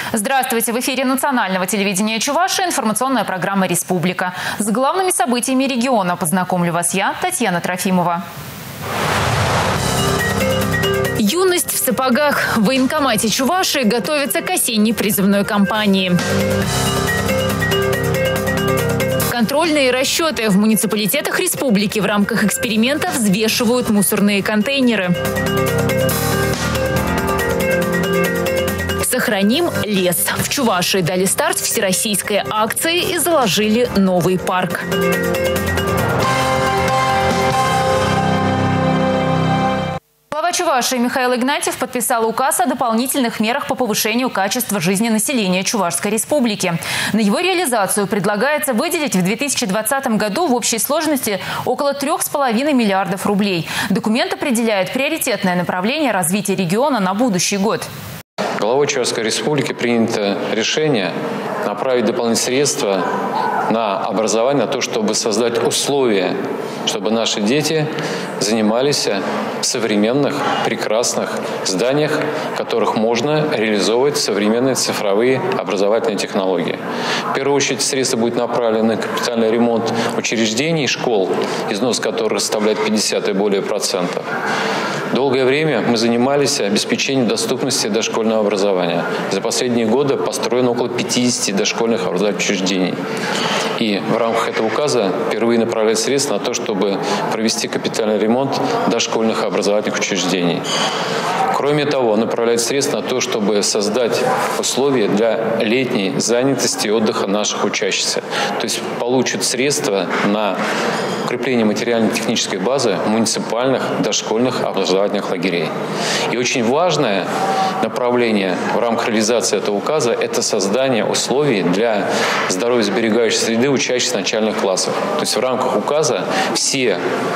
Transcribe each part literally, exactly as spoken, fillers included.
Здравствуйте! В эфире национального телевидения Чувашии информационная программа «Республика». С главными событиями региона познакомлю вас я, Татьяна Трофимова. Юность в сапогах. В военкомате Чувашии готовится к осенней призывной кампании. Контрольные расчеты. В муниципалитетах республики в рамках эксперимента взвешивают мусорные контейнеры. Сохраним лес. В Чувашии дали старт всероссийской акции и заложили новый парк. Глава Чувашии Михаил Игнатьев подписал указ о дополнительных мерах по повышению качества жизни населения Чувашской республики. На его реализацию предлагается выделить в две тысячи двадцатом году в общей сложности около трех с половиной миллиардов рублей. Документ определяет приоритетное направление развития региона на будущий год. Главой Чувашской республики принято решение направить дополнительные средства на образование, на то, чтобы создать условия, чтобы наши дети занимались в современных, прекрасных зданиях, в которых можно реализовывать современные цифровые образовательные технологии. В первую очередь средства будут направлены на капитальный ремонт учреждений и школ, износ которых составляет пятьдесят и более процентов. Долгое время мы занимались обеспечением доступности дошкольного образования. За последние годы построено около пятидесяти дошкольных образовательных учреждений. И в рамках этого указа впервые направляют средства на то, чтобы провести капитальный ремонт дошкольных образовательных учреждений. Кроме того, направляют средства на то, чтобы создать условия для летней занятости и отдыха наших учащихся. То есть получат средства на укрепление материально-технической базы муниципальных дошкольных образовательных лагерей. И очень важное направление в рамках реализации этого указа – это создание условий для здоровьесберегающей среды учащихся начальных классов. То есть в рамках указа все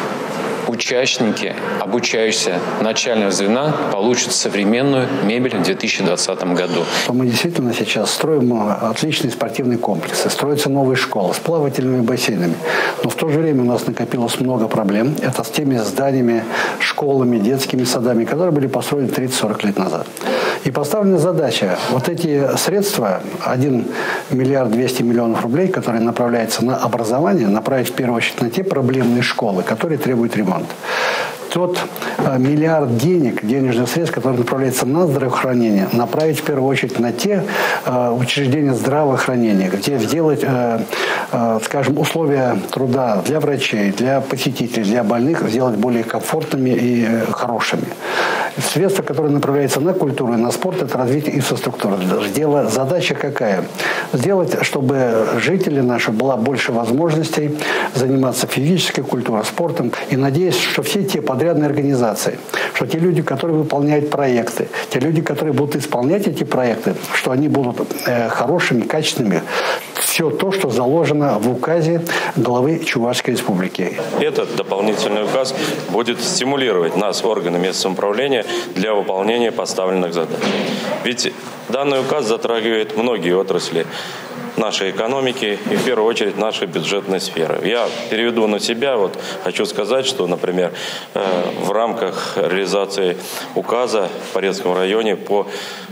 участники, обучающиеся начального звена, получат современную мебель в две тысячи двадцатом году. Мы действительно сейчас строим отличные спортивные комплексы, строятся новые школы с плавательными бассейнами. Но в то же время у нас накопилось много проблем. Это с теми зданиями, школами, детскими садами, которые были построены тридцать-сорок лет назад. И поставлена задача вот эти средства, один миллиард двести миллионов рублей, которые направляются на образование, направить в первую очередь на те проблемные школы, которые требуют ремонта. Тот э, миллиард денег, денежных средств, которые направляются на здравоохранение, направить в первую очередь на те э, учреждения здравоохранения, где сделать, э, э, скажем, условия труда для врачей, для посетителей, для больных сделать более комфортными и э, хорошими. Средства, которые направляются на культуру и на спорт, это развитие инфраструктуры. Дело, задача какая? Сделать, чтобы жители наши была больше возможностей заниматься физической культурой, спортом. И надеюсь, что все те подрядные организации, что те люди, которые выполняют проекты, те люди, которые будут исполнять эти проекты, что они будут э, хорошими, качественными. Все то, что заложено в указе главы Чувашской республики. Этот дополнительный указ будет стимулировать нас, органы местного самоуправления, для выполнения поставленных задач. Ведь данный указ затрагивает многие отрасли нашей экономики и в первую очередь нашей бюджетной сферы. Я переведу на себя, вот хочу сказать, что, например, в рамках реализации указа в Порецком районе по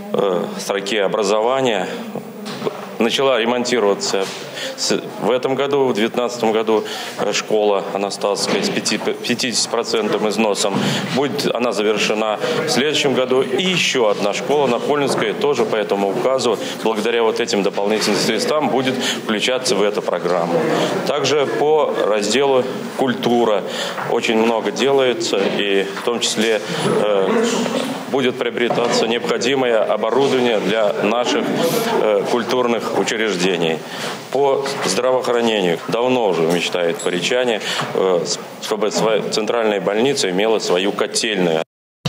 строке образования начала ремонтироваться в этом году, в две тысячи девятнадцатом году школа Анастасская с пятьдесят процентов износом. Будет она завершена в следующем году. И еще одна школа, Напольнинская, тоже по этому указу, благодаря вот этим дополнительным средствам, будет включаться в эту программу. Также по разделу культура очень много делается, и в том числе э, будет приобретаться необходимое оборудование для наших э, культурных учреждений. По здравоохранению давно уже мечтают поречане, э, чтобы своя центральная больница имела свою котельную.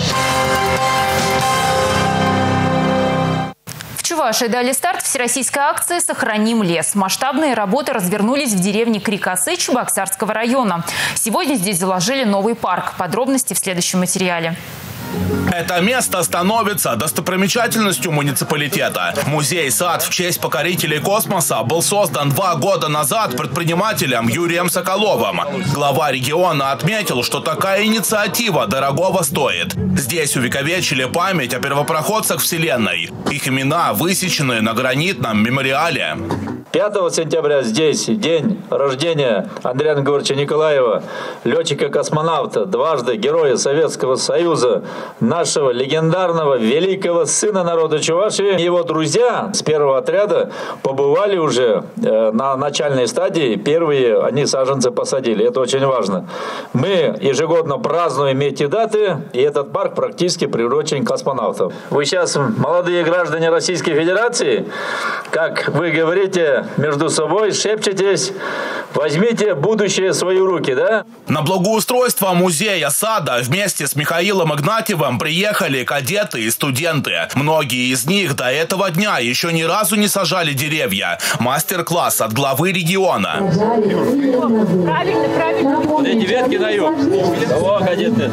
В Чувашии дали старт всероссийской акции «Сохраним лес». Масштабные работы развернулись в деревне Крикасы Чебоксарского района. Сегодня здесь заложили новый парк. Подробности в следующем материале. Это место становится достопримечательностью муниципалитета. Музей-сад в честь покорителей космоса был создан два года назад предпринимателем Юрием Соколовым. Глава региона отметил, что такая инициатива дорогого стоит. Здесь увековечили память о первопроходцах Вселенной. Их имена высечены на гранитном мемориале. пятого сентября здесь день рождения Андрея Григорьевича Николаева, летчика-космонавта, дважды Героя Советского Союза, нашего легендарного великого сына народа Чувашии. Его друзья с первого отряда побывали уже э, на начальной стадии. Первые они саженцы посадили. Это очень важно. Мы ежегодно празднуем эти даты, и этот парк практически приурочен к космонавтам. Вы сейчас молодые граждане Российской Федерации, как вы говорите, между собой шепчетесь, возьмите будущее в свои руки, да? На благоустройство музея сада вместе с Михаилом Игнатьевым приехали кадеты и студенты. Многие из них до этого дня еще ни разу не сажали деревья. Мастер-класс от главы региона. Правильно, правильно. Эти ветки даю. О, кадеты.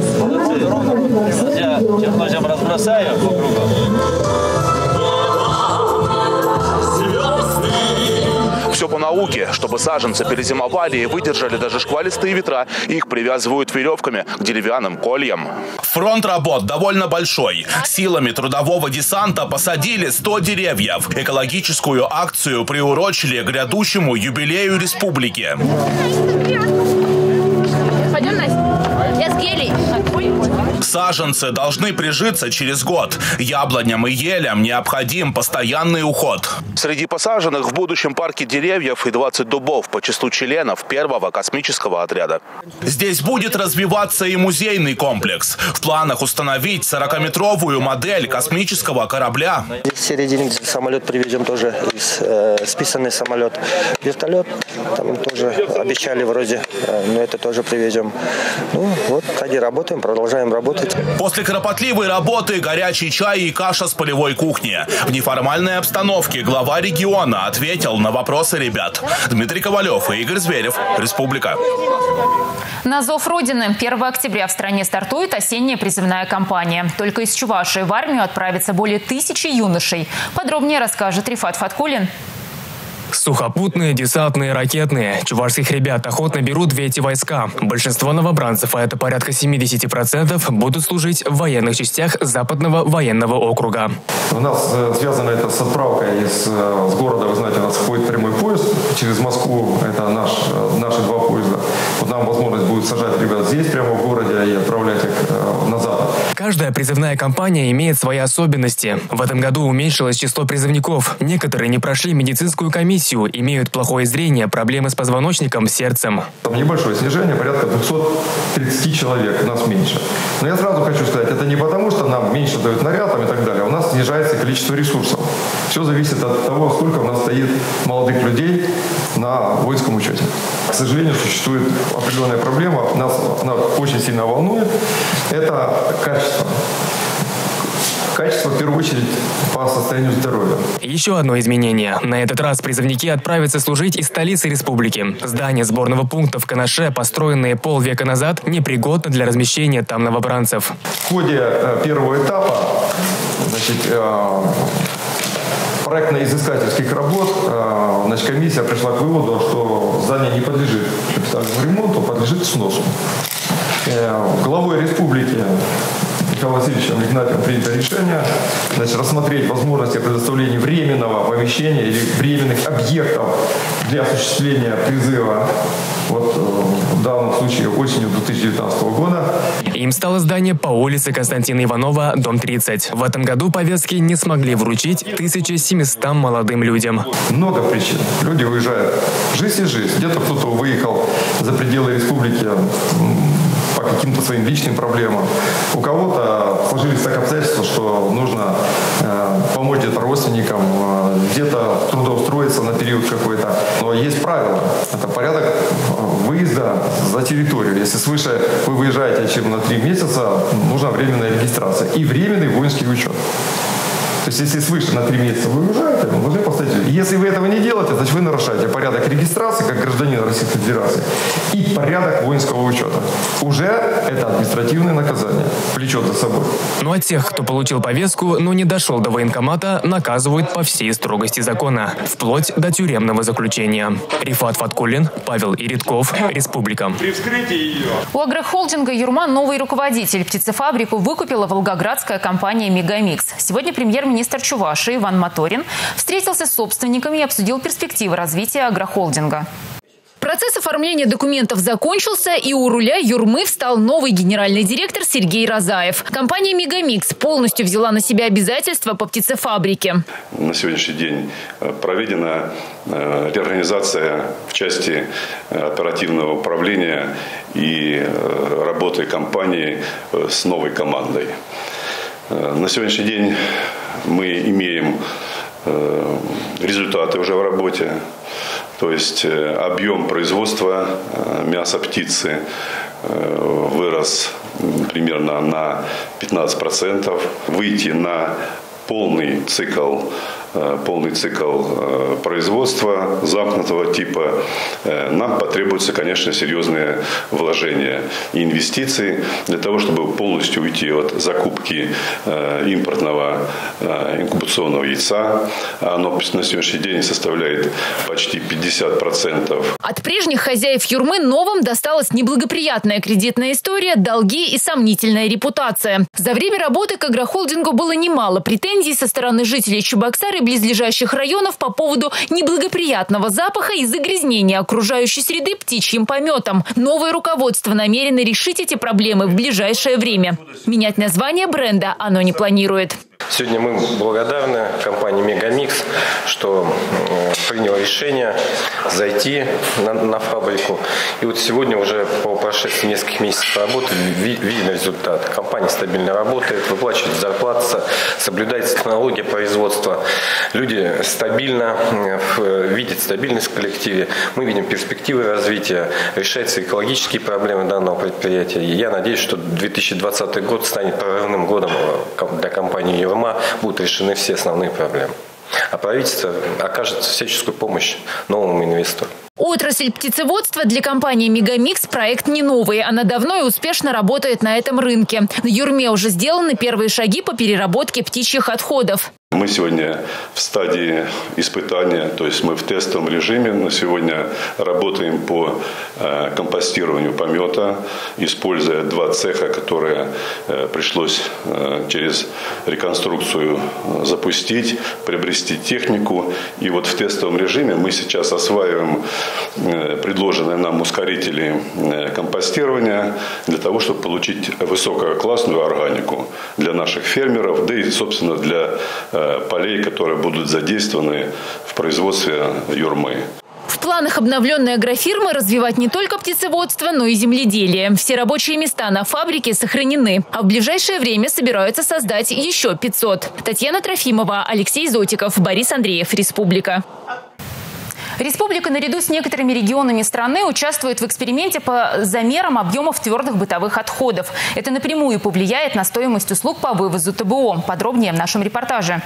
Я чернозем разбросаю по кругу. Все по науке. Чтобы саженцы перезимовали и выдержали даже шквалистые ветра, их привязывают веревками к деревянным кольям. Фронт работ довольно большой. Силами трудового десанта посадили сто деревьев. Экологическую акцию приурочили к грядущему юбилею республики. Пойдем, Настя. Я с гелей. Саженцы должны прижиться через год. Яблоням и елям необходим постоянный уход. Среди посаженных в будущем парке деревьев и двадцать дубов по числу членов первого космического отряда. Здесь будет развиваться и музейный комплекс. В планах установить сорокаметровую модель космического корабля. Здесь в середине самолет привезем тоже, из, э, списанный самолет. Вертолет там тоже обещали вроде, э, но это тоже привезем. Ну вот, ради работаем, продолжаем работать. После кропотливой работы горячий чай и каша с полевой кухни. В неформальной обстановке глава региона ответил на вопросы ребят. Дмитрий Ковалев и Игорь Зверев. Республика. На зов Родины первого октября в стране стартует осенняя призывная кампания. Только из Чувашии в армию отправится более тысячи юношей. Подробнее расскажет Рифат Фаткулин. Сухопутные, десантные, ракетные. Чувашских ребят охотно берут в эти войска. Большинство новобранцев, а это порядка семидесяти процентов, будут служить в военных частях Западного военного округа. У нас э, связано это с отправкой из э, с города. Вы знаете, у нас ходит прямой поезд через Москву. Это наш, э, наши два поезда. Вот нам возможность будет сажать ребят здесь, прямо в городе, и отправлять их э, назад. Каждая призывная кампания имеет свои особенности. В этом году уменьшилось число призывников. Некоторые не прошли медицинскую комиссию, имеют плохое зрение, проблемы с позвоночником, сердцем. Там небольшое снижение, порядка двухсот тридцати человек, нас меньше. Но я сразу хочу сказать, это не потому, что нам меньше дают нарядом и так далее. У нас снижается количество ресурсов. Все зависит от того, сколько у нас стоит молодых людей на воинском учете. К сожалению, существует определенная проблема, нас она очень сильно волнует. Это качество. Качество, в первую очередь, по состоянию здоровья. Еще одно изменение. На этот раз призывники отправятся служить из столицы республики. Здание сборного пункта в Канаше, построенное полвека назад, непригодно для размещения там новобранцев. В ходе э, первого этапа, значит, э, проектно-изыскательских работ, э, значит, комиссия пришла к выводу, что здание не подлежит капитальному ремонту, подлежит сносу. Э, главой республики Михаилом Васильевичем Игнатьевым принято решение, значит, рассмотреть возможности предоставления временного помещения или временных объектов для осуществления призыва. Вот в данном случае осенью две тысячи девятнадцатого года. Им стало здание по улице Константина Иванова, дом тридцать. В этом году повестки не смогли вручить тысяча семистам молодым людям. Много причин. Люди уезжают. Жизнь и жизнь. Где-то кто-то выехал за пределы республики по каким-то своим личным проблемам. У кого-то сложились так обстоятельства, что нужно э, помочь где-то родственникам, э, где-то трудоустроиться на период какой-то. Но есть правило. Это порядок выезда за территорию. Если свыше вы выезжаете, чем на три месяца, нужна временная регистрация и временный воинский учет. То есть, если свыше на три месяца выгружаете, вы должны поставить. Если вы этого не делаете, значит, вы нарушаете порядок регистрации как гражданин Российской Федерации и порядок воинского учета. Уже это административное наказание влечет за собой. Ну а тех, кто получил повестку, но не дошел до военкомата, наказывают по всей строгости закона, вплоть до тюремного заключения. Рифат Фаткуллин, Павел Иридков, Республика. У агрохолдинга «Юрма» новый руководитель. Птицефабрику выкупила волгоградская компания «Мегамикс». Сегодня премьер-министр Чувашии Иван Моторин встретился с собственниками и обсудил перспективы развития агрохолдинга. Процесс оформления документов закончился, и у руля «Юрмы» встал новый генеральный директор Сергей Розаев. Компания «Мегамикс» полностью взяла на себя обязательства по птицефабрике. На сегодняшний день проведена реорганизация в части оперативного управления и работы компании с новой командой. На сегодняшний день мы имеем результаты уже в работе. То есть объем производства мяса птицы вырос примерно на пятнадцать процентов. Выйти на полный цикл, полный цикл производства замкнутого типа нам потребуются, конечно, серьезные вложения и инвестиции для того, чтобы полностью уйти от закупки импортного инкубационного яйца. Оно на сегодняшний день составляет почти пятьдесят процентов. От прежних хозяев «Юрмы» новым досталась неблагоприятная кредитная история, долги и сомнительная репутация. За время работы к агрохолдингу было немало претензий со стороны жителей Чебоксар и близлежащих районов по поводу неблагоприятного запаха и загрязнения окружающей среды птичьим пометом. Новое руководство намерено решить эти проблемы в ближайшее время. Менять название бренда оно не планирует. Сегодня мы благодарны компании «Мегамикс», что приняла решение зайти на, на фабрику. И вот сегодня уже по прошествии нескольких месяцев работы виден результат. Компания стабильно работает, выплачивает зарплаты, соблюдается технология производства. Люди стабильно видят стабильность в коллективе. Мы видим перспективы развития, решаются экологические проблемы данного предприятия. И я надеюсь, что две тысячи двадцатый год станет прорывным годом для компании «Юрма». Будут решены все основные проблемы. А правительство окажет всяческую помощь новому инвестору. Отрасль птицеводства для компании «Мегамикс» проект не новый. Она давно и успешно работает на этом рынке. На «Юрме» уже сделаны первые шаги по переработке птичьих отходов. Мы сегодня в стадии испытания, то есть мы в тестовом режиме. На сегодня работаем по э, компостированию помета, используя два цеха, которые э, пришлось э, через реконструкцию запустить, приобрести технику. И вот в тестовом режиме мы сейчас осваиваем э, предложенные нам ускорители э, компостирования для того, чтобы получить высококлассную органику для наших фермеров, да и, собственно, для э, полей, которые будут задействованы в производстве «Юрмы». В планах обновленной агрофирмы развивать не только птицеводство, но и земледелие. Все рабочие места на фабрике сохранены. А в ближайшее время собираются создать еще пятьсот. Татьяна Трофимова, Алексей Зотиков, Борис Андреев, Республика. Республика наряду с некоторыми регионами страны участвует в эксперименте по замерам объемов твердых бытовых отходов. Это напрямую повлияет на стоимость услуг по вывозу тэ бэ о. Подробнее в нашем репортаже.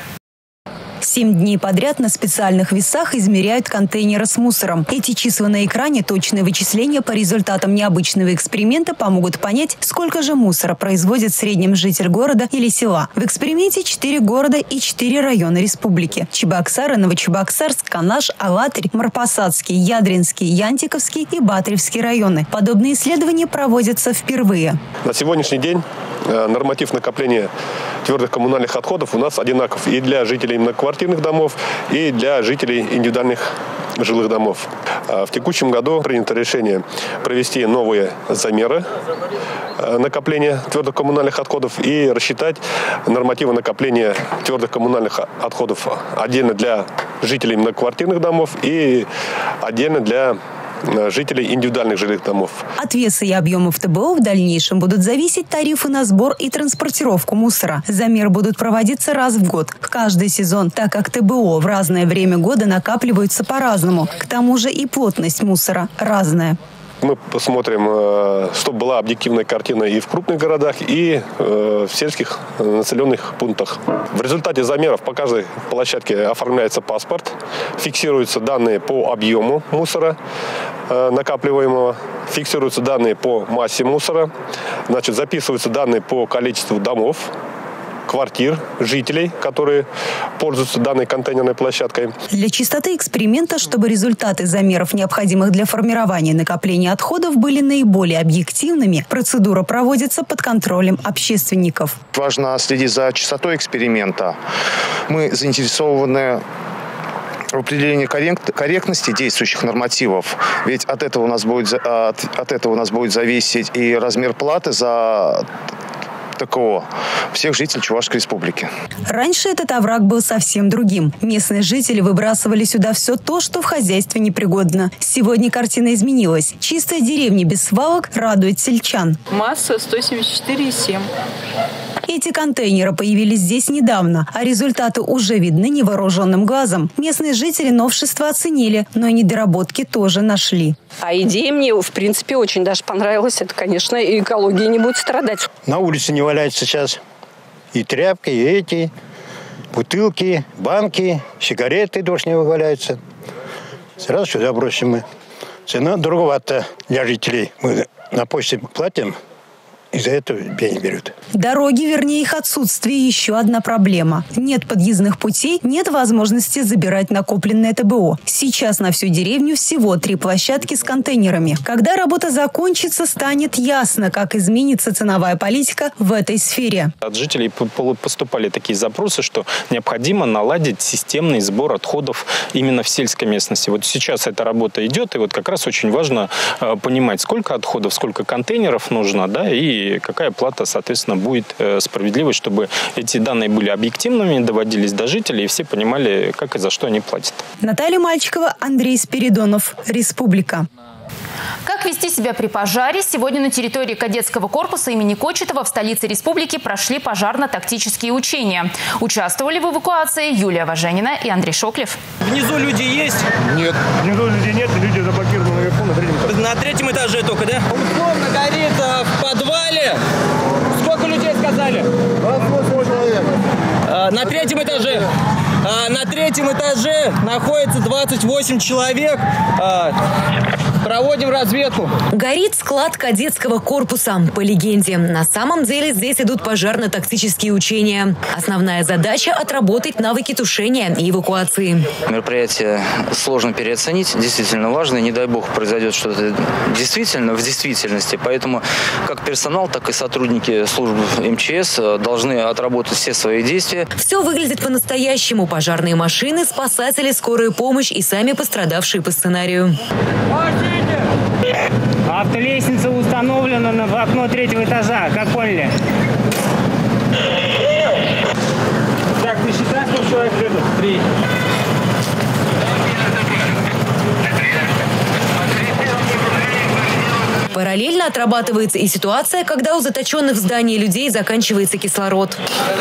Семь дней подряд на специальных весах измеряют контейнеры с мусором. Эти числа на экране, точные вычисления по результатам необычного эксперимента помогут понять, сколько же мусора производит в среднем житель города или села. В эксперименте четыре города и четыре района республики. Чебоксары, Новочебоксарск, Канаш, Алатырь, Марпасадский, Ядринский, Янтиковский и Батревский районы. Подобные исследования проводятся впервые. На сегодняшний день норматив накопления твердых коммунальных отходов у нас одинаков и для жителей многоквартирных домов, и для жителей индивидуальных жилых домов. В текущем году принято решение провести новые замеры накопления твердых коммунальных отходов и рассчитать нормативы накопления твердых коммунальных отходов отдельно для жителей многоквартирных домов и отдельно для жителей индивидуальных жилых домов. От веса и объемов тэ бэ о в дальнейшем будут зависеть тарифы на сбор и транспортировку мусора. Замеры будут проводиться раз в год, в каждый сезон, так как тэ бэ о в разное время года накапливаются по-разному. К тому же и плотность мусора разная. мы посмотрим, чтобы была объективная картина и в крупных городах, и в сельских населенных пунктах. В результате замеров по каждой площадке оформляется паспорт, фиксируются данные по объему мусора накапливаемого, фиксируются данные по массе мусора, значит, записываются данные по количеству домов, квартир, жителей, которые пользуются данной контейнерной площадкой. Для чистоты эксперимента, чтобы результаты замеров, необходимых для формирования накопления отходов, были наиболее объективными, процедура проводится под контролем общественников. Важно следить за чистотой эксперимента. Мы заинтересованы в определении корректности действующих нормативов. Ведь от этого у нас будет, от, от этого у нас будет зависеть и размер платы за ТКО всех жителей Чувашской республики. Раньше этот овраг был совсем другим. Местные жители выбрасывали сюда все то, что в хозяйстве непригодно. Сегодня картина изменилась. Чистая деревня без свалок радует сельчан. Масса сто семьдесят четыре и семь. Эти контейнеры появились здесь недавно, а результаты уже видны невооруженным глазом. Местные жители новшества оценили, но и недоработки тоже нашли. А идея мне, в принципе, очень даже понравилась. Это, конечно, и экология не будет страдать. На улице не валяются сейчас и тряпки, и эти, бутылки, банки, сигареты душневые валяются. Сразу сюда бросим мы. Цена дороговата для жителей. Мы на почте платим. И за это пени берут. Дороги, вернее их отсутствие, еще одна проблема. Нет подъездных путей, нет возможности забирать накопленное ТБО. Сейчас на всю деревню всего три площадки с контейнерами. Когда работа закончится, станет ясно, как изменится ценовая политика в этой сфере. От жителей поступали такие запросы, что необходимо наладить системный сбор отходов именно в сельской местности. Вот сейчас эта работа идет, и вот как раз очень важно понимать, сколько отходов, сколько контейнеров нужно, да, и И какая плата, соответственно, будет справедливой, чтобы эти данные были объективными, доводились до жителей, и все понимали, как и за что они платят. Наталья Мальчикова, Андрей Спиридонов, Республика. Как вести себя при пожаре? Сегодня на территории кадетского корпуса имени Кочетова в столице республики прошли пожарно-тактические учения. Участвовали в эвакуации Юлия Важенина и Андрей Шоклев. Внизу люди есть? Нет. Внизу людей нет, люди заблокированы наверху, на третьем этаже. На третьем этаже только, да? Условно горит а, в подвале. Сколько людей сказали? двадцать восемь человек. А, на третьем этаже. А, на третьем этаже находится двадцать восемь человек. А, проводим разведку. Горит склад кадетского корпуса. По легенде, на самом деле здесь идут пожарно-тактические учения. Основная задача – отработать навыки тушения и эвакуации. Мероприятие сложно переоценить, действительно важно. Не дай бог произойдет что-то действительно в действительности. Поэтому как персонал, так и сотрудники службы эм че эс должны отработать все свои действия. Все выглядит по-настоящему. Пожарные машины, спасатели, скорая помощь и сами пострадавшие по сценарию. Автолестница установлена в окно третьего этажа, как поняли? Так, ты считаешь, сколько человек лежит? Три. Параллельно отрабатывается и ситуация, когда у заточенных в здании людей заканчивается кислород.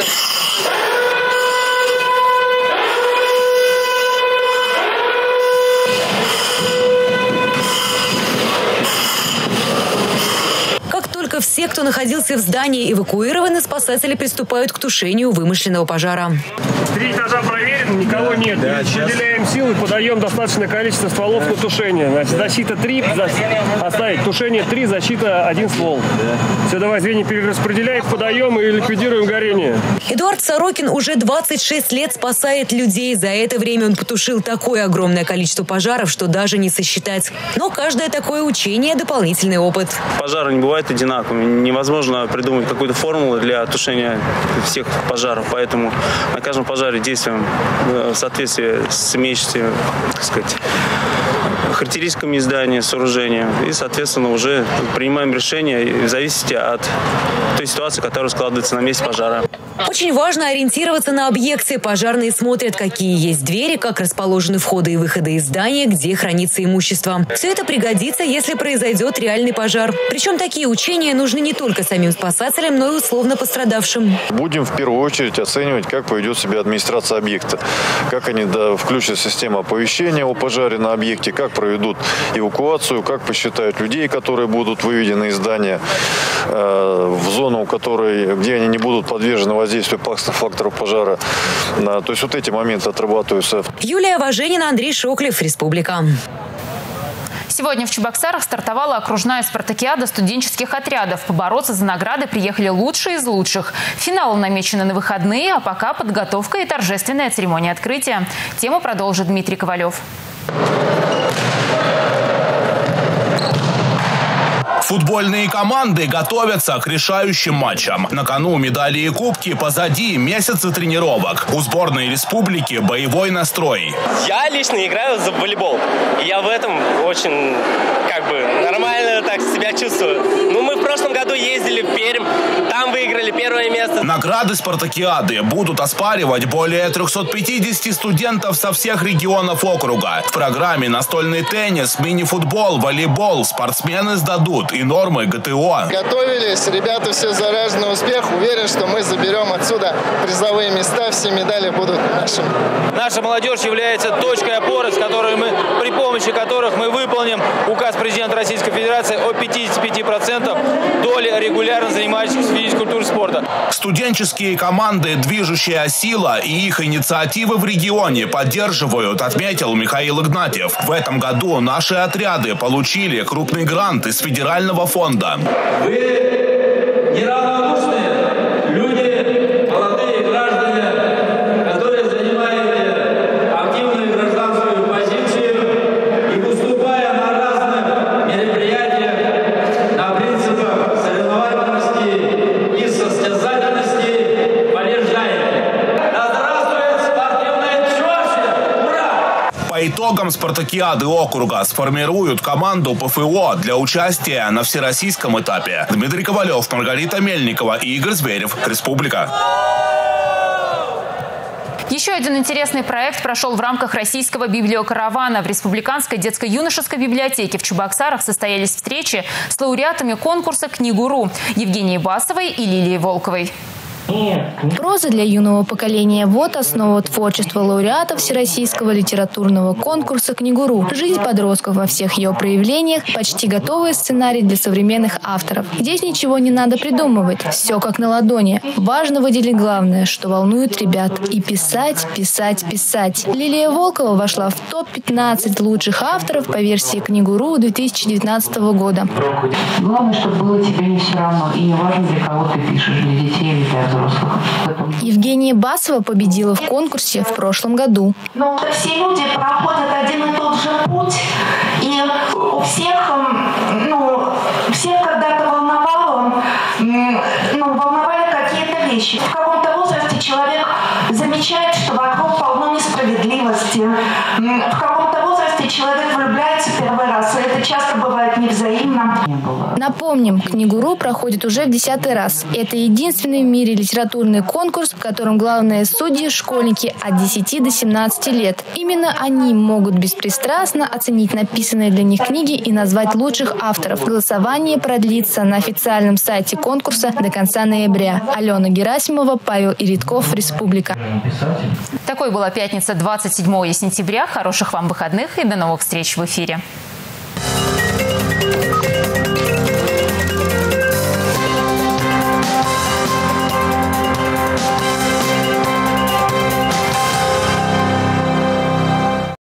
Все, кто находился в здании, эвакуированы, спасатели приступают к тушению вымышленного пожара. Три этажа проверены, никого нет. Да, выделяем силы, подаем достаточное количество стволов на тушение. Значит, защита три, оставить. Тушение три, защита один ствол. Да. Все, давай звенья перераспределяем, подаем и ликвидируем горение. Эдуард Сорокин уже двадцать шесть лет спасает людей. За это время он потушил такое огромное количество пожаров, что даже не сосчитать. Но каждое такое учение – дополнительный опыт. Пожары не бывают одинаковыми. Невозможно придумать какую-то формулу для тушения всех пожаров. Поэтому на каждом пожаре действуем в соответствии с имеющимися, так сказать, характеристиками здания, сооружения. И, соответственно, уже принимаем решение в зависимости от той ситуации, которая складывается на месте пожара. Очень важно ориентироваться на объекты. Пожарные смотрят, какие есть двери, как расположены входы и выходы из здания, где хранится имущество. Все это пригодится, если произойдет реальный пожар. Причем такие учения нужны не только самим спасателям, но и условно пострадавшим. Будем в первую очередь оценивать, как поведет себя администрация объекта. Как они да, включат систему оповещения о пожаре на объекте, как проведут эвакуацию, как посчитают людей, которые будут выведены из здания э, в зону, которой, где они не будут подвержены воздействию факторов пожара. То есть вот эти моменты отрабатываются. Юлия Важенина, Андрей Шоклев, Республика. Сегодня в Чебоксарах стартовала окружная спартакиада студенческих отрядов. Побороться за награды приехали лучшие из лучших. Финал намечены на выходные, а пока подготовка и торжественная церемония открытия. Тему продолжит Дмитрий Ковалев. Футбольные команды готовятся к решающим матчам. На кону медали и кубки, позади месяцы тренировок. У сборной республики боевой настрой. Я лично играю за волейбол. И я в этом очень как бы нормально так себя чувствую. Ну, мы в прошлом году ездили в Пермь, там выиграли первое место. Награды спартакиады будут оспаривать более трёхсот пятидесяти студентов со всех регионов округа. В программе настольный теннис, мини-футбол, волейбол. Спортсмены сдадут и нормы ГТО. Готовились, ребята все заряжены на успех. Уверен, что мы заберем отсюда призовые места, все медали будут нашими. Наша молодежь является точкой опоры, с которой мы, при помощи которых мы выполним указ президента Российской Федерации о пятидесяти пяти процентах доли регулярно занимающихся физической культурой спорта. Студенческие команды «Движущая сила» и их инициативы в регионе поддерживают, отметил Михаил Игнатьев. В этом году наши отряды получили крупный грант из федерального фонда. Вы неравнодушные люди, молодые граждане, которые занимаете активную гражданскую позицию и выступая на разных мероприятиях на принципах соревновательности и состязательности, побеждаете. Да здравствует спортивная Чувашия! Ура! По итогам спартакиады округа сформируют команду ПФО для участия на всероссийском этапе. Дмитрий Ковалев, Маргарита Мельникова и Игорь Зверев. Республика. Еще один интересный проект прошел в рамках российского библиокаравана. В Республиканской детско-юношеской библиотеке в Чебоксарах состоялись встречи с лауреатами конкурса «Книгу.ру» Евгенией Басовой и Лилией Волковой. Проза для юного поколения – вот основа творчества лауреатов Всероссийского литературного конкурса «Книгу.ру». Жизнь подростков во всех ее проявлениях – почти готовый сценарий для современных авторов. Здесь ничего не надо придумывать, все как на ладони. Важно выделить главное, что волнует ребят. И писать, писать, писать. Лилия Волкова вошла в топ пятнадцать лучших авторов по версии «Книгу.ру» две тысячи девятнадцатого года. Главное, чтобы было тебе не все равно. И не важно, для кого ты пишешь, для детей или для взрослых. Евгения Басова победила в конкурсе в прошлом году. Но все люди проходят один и тот же путь, и у всех, ну, всех когда-то волновало, ну, волновали какие-то вещи. В каком-то возрасте человек замечает, что вокруг полно несправедливости. В каком-то возрасте человек влюбляется первый раз, и это часто бывает невзаимно. Напомним, «Книгу.ру» проходит уже в десятый раз. Это единственный в мире литературный конкурс, в котором главные судьи – школьники от десяти до семнадцати лет. Именно они могут беспристрастно оценить написанные для них книги и назвать лучших авторов. Голосование продлится на официальном сайте конкурса до конца ноября. Алена Герасимова, Павел Иритков, Республика. Такой была пятница, двадцать седьмого сентября. Хороших вам выходных и до новых встреч в эфире.